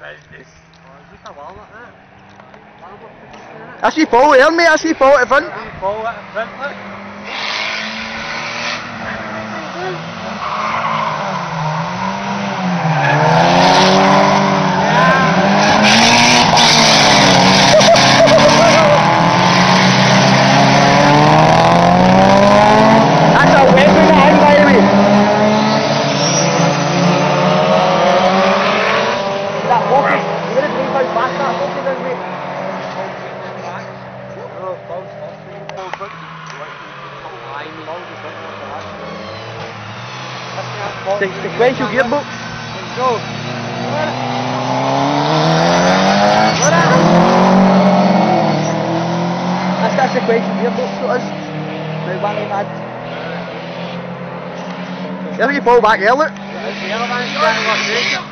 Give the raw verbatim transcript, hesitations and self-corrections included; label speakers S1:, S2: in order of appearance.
S1: I see fall there, mate, I see fall at the front.
S2: Fall at the front, look.
S1: That's a weapon hand, by the way. That focus, you're going to believe how fast that focus is, mate. Se sequential gearbox.
S2: Go.
S1: That's that sequential gearbox to us. Now one of mad. There you fall back there, look.
S2: The other one's